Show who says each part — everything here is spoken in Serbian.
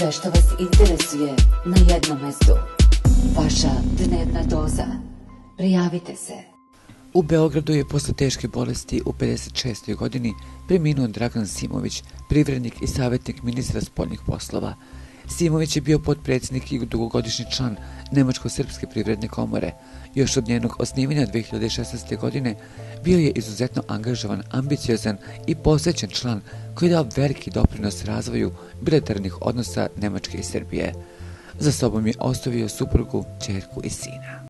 Speaker 1: Sve što vas interesuje na jednom mestu. Vaša dnevna doza. Prijavite se.
Speaker 2: U Beogradu je posle teške bolesti u 56. godini preminuo Dragan Simović, privrednik i savjetnik ministra spoljnih poslova. Simović je bio potpredsjednik i dugogodišnji član Nemačko-srpske privredne komore. Još od njenog osnivanja 2016. godine bio je izuzetno angažovan, ambiciozan i posvećen član koji je dao veliki doprinos razvoju bilateralnih odnosa Nemačke i Srbije. Za sobom je ostavio suprugu, ćerku i sina.